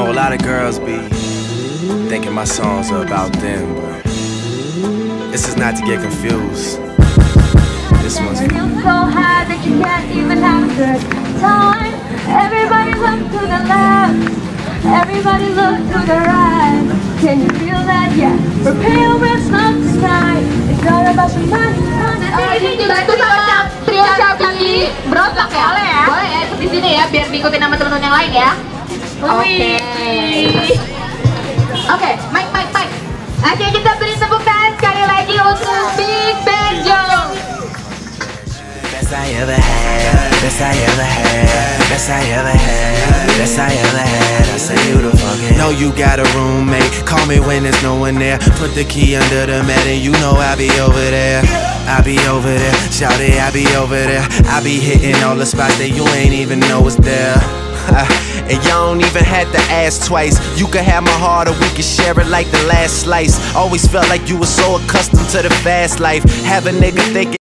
know a lot of girls be thinking my songs are about them, but this is not to get confused. This one's for you. So high that you can't even have a good time. Everybody look to the left, everybody look to the right. Can you feel that? Yeah, prepare with love tonight. It's not about your money. Nanti ini dibantu sama trio Shabby Brotak ya? Boleh ya? Boleh ya, ikut di sini ya, biar diikutin sama teman-teman yang lain ya. Oke. Oke, Mike. Oke, kita beri tepuk tangan sekali lagi untuk Big Bang Jong. Best I ever had, best I ever had, best I ever had, best I ever had. I say you the fucking. Know you got a roommate, call me when there's no one there. Put the key under the mat and you know I'll be over there. I be over there, shout it, I be over there. I be hitting all the spots that you ain't even know is there. And y'all don't even have to ask twice. You could have my heart or we could share it like the last slice. Always felt like you were so accustomed to the fast life. Have a nigga thinking